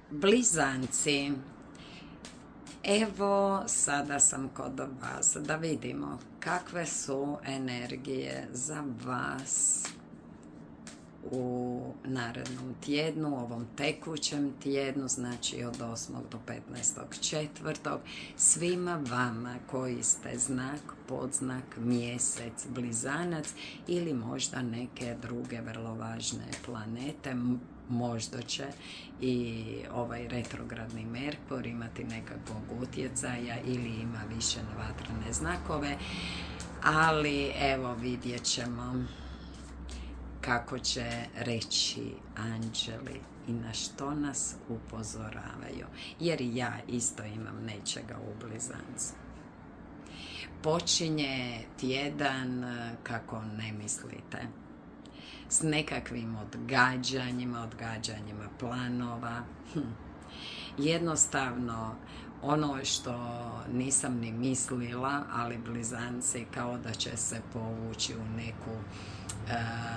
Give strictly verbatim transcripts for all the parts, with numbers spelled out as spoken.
Blizanci, evo sada sam kod vas da vidimo kakve su energije za vas u narednom tjednu, u ovom tekućem tjednu, znači od osmog do petnaestog četvrtog Svima vama koji ste znak, podznak, mjesec, blizanac ili možda neke druge vrlo važne planete. Možda će i ovaj retrogradni Merkur imati nekakvog utjecaja ili ima više na vatrene znakove, ali evo vidjet ćemo kako će reći anđeli i na što nas upozoravaju, jer ja isto imam nečega u blizancu. Počinje tjedan kako ne mislite, s nekakvim odgađanjima, odgađanjima planova. Hm. Jednostavno, ono što nisam ni mislila, ali blizanci kao da će se povući u neku uh,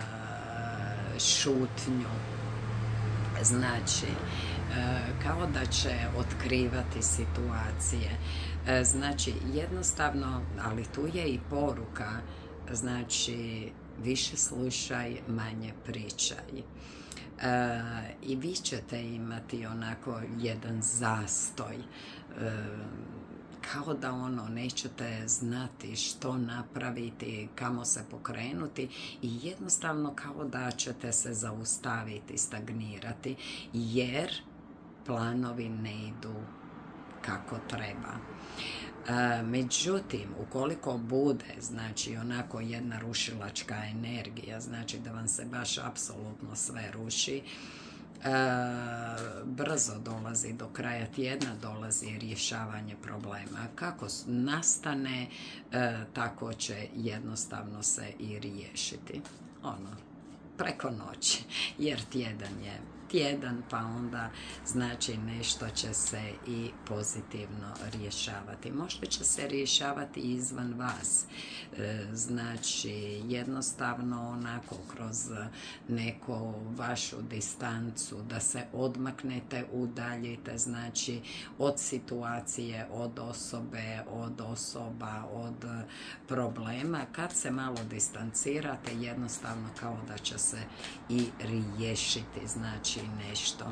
šutnju. Znači, uh, kao da će otkrivati situacije. Uh, znači, jednostavno, ali tu je i poruka, znači, više slušaj, manje pričaj. E, I vi ćete imati onako jedan zastoj, e, kao da ono nećete znati što napraviti, kamo se pokrenuti i jednostavno kao da ćete se zaustaviti, stagnirati, jer planovi ne idu kako treba. E, međutim, ukoliko bude, znači, onako jedna rušilačka energija, znači da vam se baš apsolutno sve ruši, e, brzo dolazi do kraja tjedna, dolazi rješavanje problema. Kako nastane, e, tako će jednostavno se i riješiti. Ono, preko noći, jer tjedan je tjedan, pa onda znači nešto će se i pozitivno rješavati. Možda će se rješavati izvan vas. E, znači, jednostavno onako kroz neku vašu distancu, da se odmaknete, udaljite, znači od situacije, od osobe, od osoba, od problema. Kad se malo distancirate, jednostavno kao da će se i riješiti, znači nešto.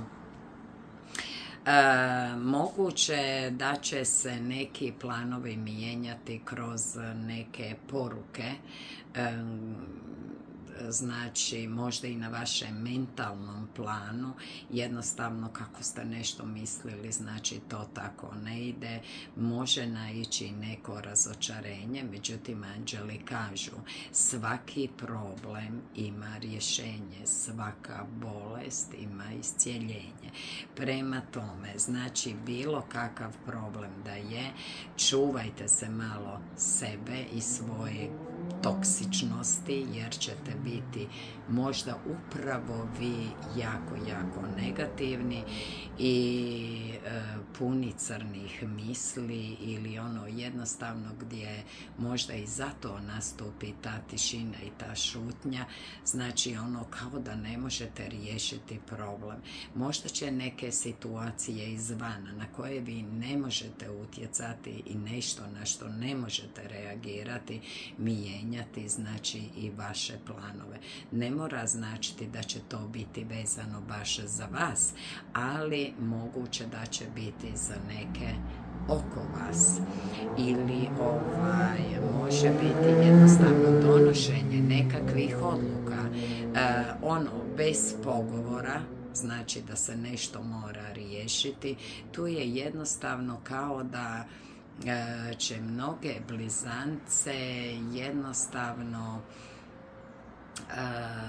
E, moguće da će se neki planovi mijenjati kroz neke poruke, e, znači možda i na vašem mentalnom planu, jednostavno kako ste nešto mislili, znači to tako ne ide, može naići neko razočarenje, međutim anđeli kažu svaki problem ima rješenje, svaka bolest ima iscjeljenje. Prema tome, znači bilo kakav problem da je, čuvajte se malo sebe i svoje toksičnosti, jer ćete biti možda upravo vi jako, jako negativni i e, puni crnih misli ili ono jednostavno gdje možda i zato nastupi ta tišina i ta šutnja, znači ono kao da ne možete riješiti problem. Možda će neke situacije izvana na koje vi ne možete utjecati i nešto na što ne možete reagirati, mijenjati, znači i vaše planove. Ne mora značiti da će to biti vezano baš za vas, ali moguće da će biti za neke oko vas. Ili ovaj, može biti jednostavno donošenje nekakvih odluka, e, ono, bez pogovora, znači da se nešto mora riješiti. Tu je jednostavno kao da e, će mnoge blizance jednostavno e,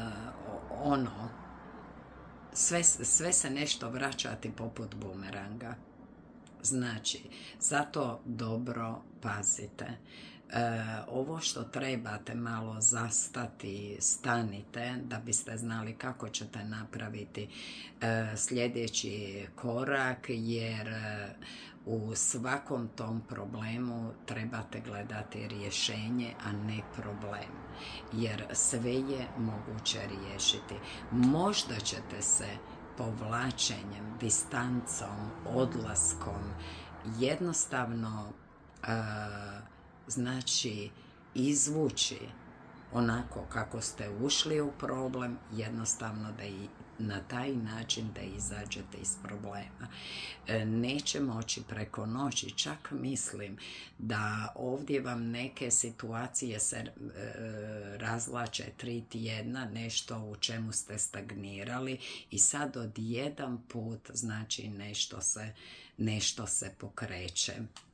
ono, sve, sve se nešto vraćati poput bumeranga. Znači, zato dobro pazite. E, ovo što trebate malo zastati, stanite da biste znali kako ćete napraviti e, sljedeći korak, jer e, u svakom tom problemu trebate gledati rješenje, a ne problem, jer sve je moguće riješiti. Možda ćete se povlačenjem, distancom, odlaskom, jednostavno a, znači izvući onako kako ste ušli u problem, jednostavno da i na taj način da izađete iz problema. Neće moći preko noći, čak mislim da ovdje vam neke situacije se e, razvlače tri tjedna, nešto u čemu ste stagnirali i sad odjedan put znači nešto se, nešto se pokreće.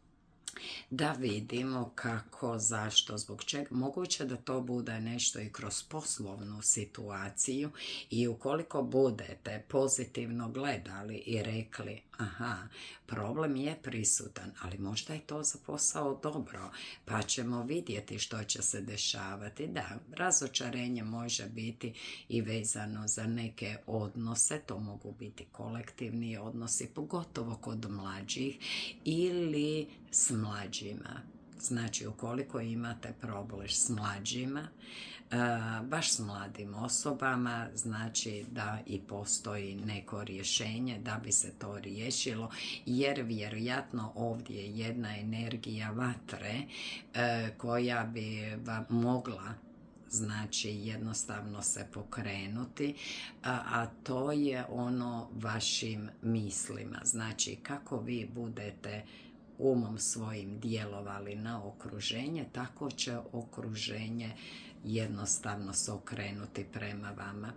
Da vidimo kako, zašto, zbog čega. Moguće da to bude nešto i kroz poslovnu situaciju i ukoliko budete pozitivno gledali i rekli aha, problem je prisutan, ali možda je to za posao dobro, pa ćemo vidjeti što će se dešavati. Da, razočarenje može biti i vezano za neke odnose, to mogu biti kolektivni odnosi, pogotovo kod mlađih ili s mlađima. Znači, ukoliko imate problem s mlađima, baš s mladim osobama, znači da i postoji neko rješenje da bi se to riješilo, jer vjerojatno ovdje je jedna energija vatre koja bi vam mogla znači jednostavno se pokrenuti, a, a to je ono vašim mislima. Znači, kako vi budete umom svojim djelovali na okruženje, tako će okruženje jednostavno se okrenuti prema vama.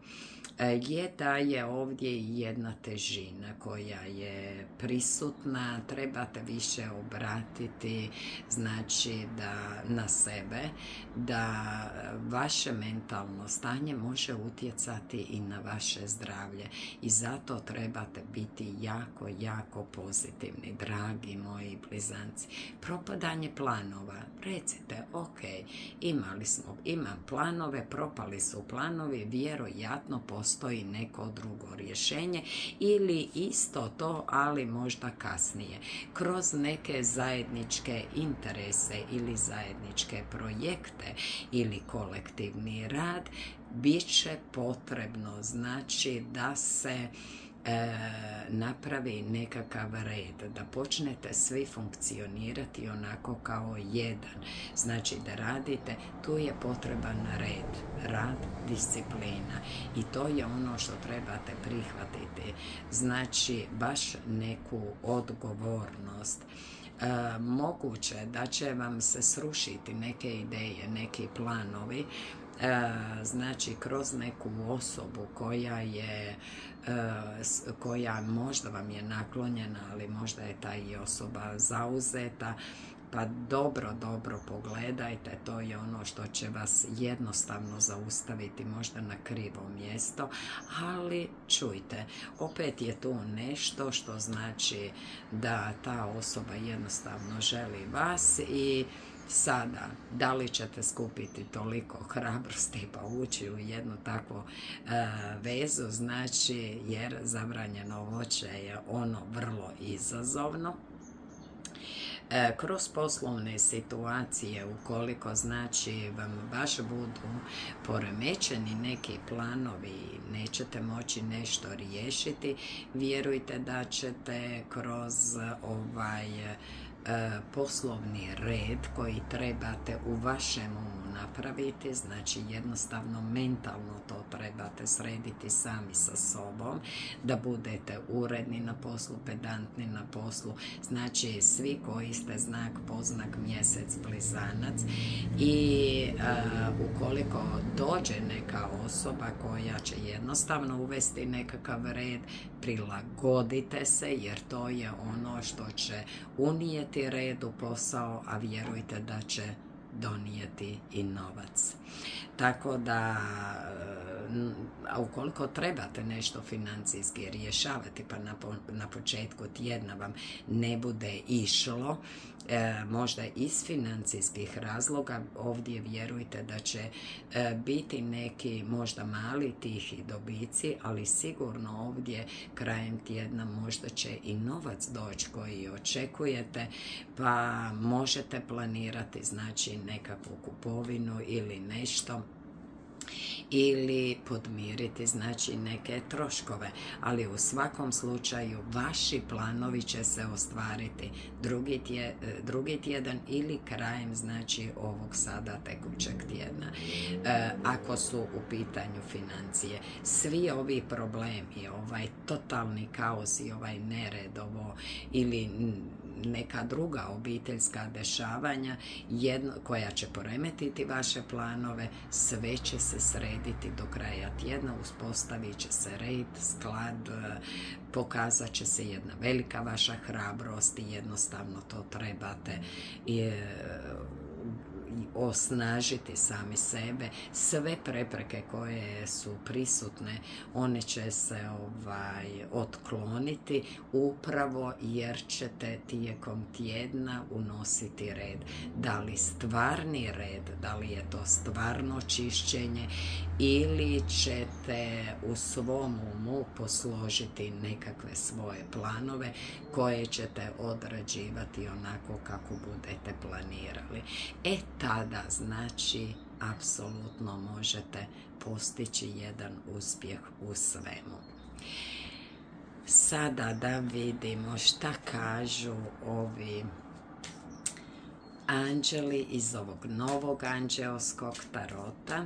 Je da je ovdje jedna težina koja je prisutna, trebate više obratiti znači da na sebe, da vaše mentalno stanje može utjecati i na vaše zdravlje i zato trebate biti jako, jako pozitivni, dragi moji blizanci. Propadanje planova, recite ok, imali smo, imam planove, propali su planovi, vjerojatno postoji neko drugo rješenje ili isto to, ali možda kasnije. Kroz neke zajedničke interese ili zajedničke projekte ili kolektivni rad bit će potrebno znači da se E, napravi nekakav red, da počnete svi funkcionirati onako kao jedan. Znači da radite, tu je potreban red, rad, disciplina i to je ono što trebate prihvatiti. Znači baš neku odgovornost. E, moguće da će vam se srušiti neke ideje, neki planovi, e, znači kroz neku osobu koja je koja možda vam je naklonjena, ali možda je ta i osoba zauzeta, pa dobro, dobro pogledajte, to je ono što će vas jednostavno zaustaviti možda na krivo mjesto, ali čujte, opet je tu nešto što znači da ta osoba jednostavno želi vas i sada, da li ćete skupiti toliko hrabrosti pa ući u jednu takvu e, vezu, znači jer zabranjeno voće je ono vrlo izazovno. E, kroz poslovne situacije, ukoliko znači vam baš budu poremećeni neki planovi, nećete moći nešto riješiti, vjerujte da ćete kroz ovaj poslovni red koji trebate u vašem umu napraviti, znači jednostavno mentalno to trebate srediti sami sa sobom, da budete uredni na poslu, pedantni na poslu, znači svi koji ste znak, poznak, mjesec, blizanac i uh, ukoliko dođe neka osoba koja će jednostavno uvesti nekakav red, prilagodite se jer to je ono što će unijeti red u posao, a vjerujte da će donijeti i novac. Tako da, a ukoliko trebate nešto financijski rješavati, pa na, po, na početku tjedna vam ne bude išlo, e, možda iz financijskih razloga, ovdje vjerujte da će e, biti neki možda mali tihi dobici, ali sigurno ovdje krajem tjedna možda će i novac doći koji očekujete, pa možete planirati znači nekakvu kupovinu ili nešto ili podmiriti znači neke troškove, ali u svakom slučaju vaši planovi će se ostvariti drugi, tje, drugi tjedan ili krajem znači ovog sada tekućeg tjedna. E, ako su u pitanju financije, svi ovi problemi, ovaj totalni kaos i ovaj nered ovo ili neka druga obiteljska dešavanja jedno, koja će poremetiti vaše planove, sve će se srediti do kraja tjedna, uspostavit će se red, sklad, pokazat će se jedna velika vaša hrabrost i jednostavno to trebate je, osnažiti sami sebe. Sve prepreke koje su prisutne, one će se ovaj, otkloniti upravo jer ćete tijekom tjedna unositi red. Da li stvarni red, da li je to stvarno čišćenje ili ćete u svom umu posložiti nekakve svoje planove koje ćete odrađivati onako kako budete planirali. E tada znači apsolutno možete postići jedan uspjeh u svemu. Sada da vidimo šta kažu ovi anđeli iz ovog novog anđeoskog tarota.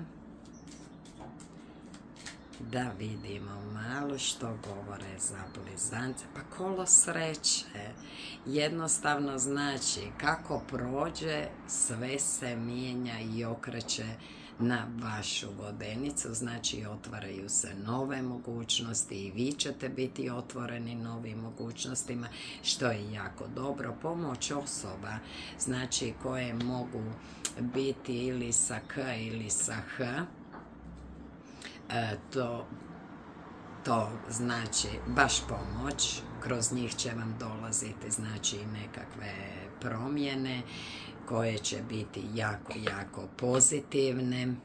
Da vidimo malo što govore za blizance. Pa kolo sreće jednostavno znači kako prođe, sve se mijenja i okreće na vašu vodenicu, znači otvaraju se nove mogućnosti i vi ćete biti otvoreni novim mogućnostima, što je jako dobro. Pomoć osoba, znači koje mogu biti ili sa K ili sa H, E, to, to znači baš pomoć, kroz njih će vam dolaziti znači nekakve promjene koje će biti jako, jako pozitivne.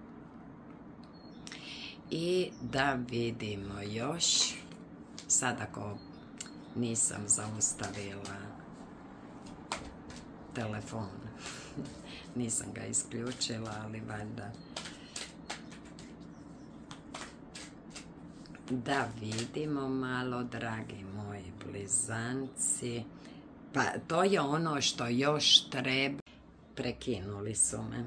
I da vidimo još, sad ako nisam zaustavila telefon, nisam ga isključila, ali valjda da vidimo malo, dragi moji blizanci. Pa to je ono što još treba. Prekinuli su me.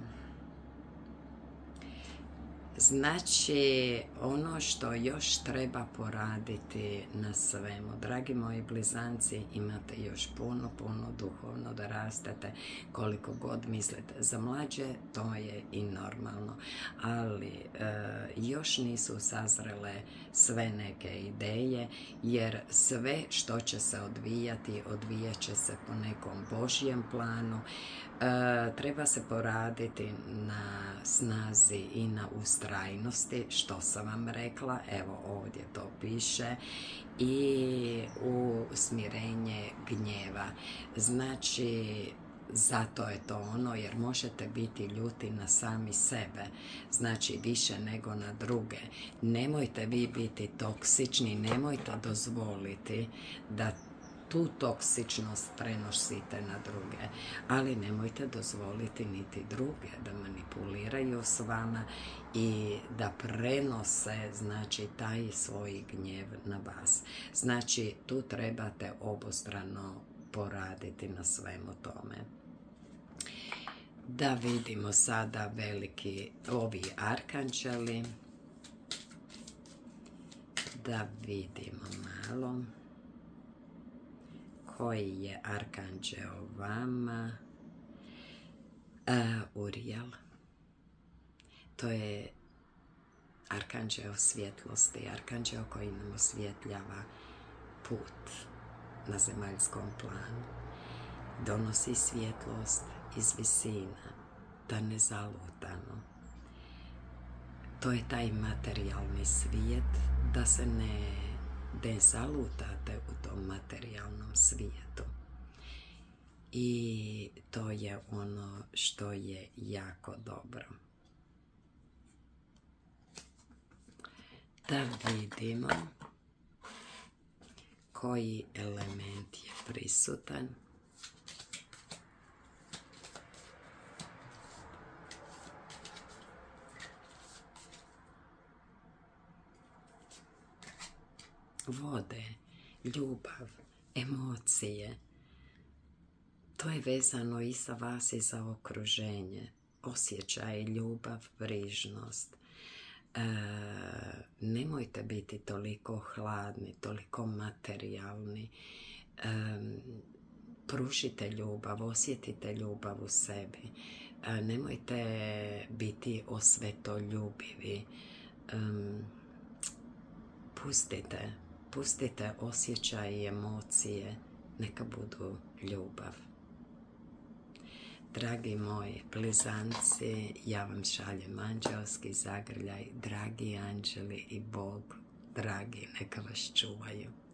Znači, ono što još treba poraditi na svemu. Dragi moji blizanci, imate još puno, puno duhovno da rastete koliko god mislite. Za mlađe to je i normalno, ali e, još nisu sazrele sve neke ideje, jer sve što će se odvijati, odvijat će se po nekom Božjem planu. E, treba se poraditi na snazi i na ustrajnosti, što sam vam rekla, evo ovdje to piše, i u smirenje gnjeva. Znači, zato je to ono, jer možete biti ljuti na sami sebe, znači više nego na druge. Nemojte vi biti toksični, nemojte dozvoliti da tu toksičnost prenosite na druge, ali nemojte dozvoliti niti druge da manipuliraju s vama i da prenose znači taj svoj gnjev na vas. Znači tu trebate obostrano poraditi na svemu tome. Da vidimo sada veliki ovi arkanđeli. Da vidimo malo koji je arkanđeo vama. Uh, Uriel. To je arkanđeo svjetlosti, arkanđeo koji nam osvjetljava put na zemaljskom planu. Donosi svjetlost iz visina, da ne zalutamo. To je taj materijalni svijet, da se ne, ne zalutate u tom materijalnom svijetu. I to je ono što je jako dobro. Da vidimo koji element je prisutan. vode, ljubav, emocije. To je vezano i za vas i za okruženje. Osjećaj, ljubav, brižnost. E, nemojte biti toliko hladni, toliko materijalni. E, pružite ljubav, osjetite ljubav u sebi. E, nemojte biti osvetoljubivi. E, pustite, pustite osjećaj i emocije, neka budu ljubav. Dragi moji blizanci, ja vam šaljem anđelski zagrljaj, dragi anđeli i Bog, dragi, neka vas čuvaju.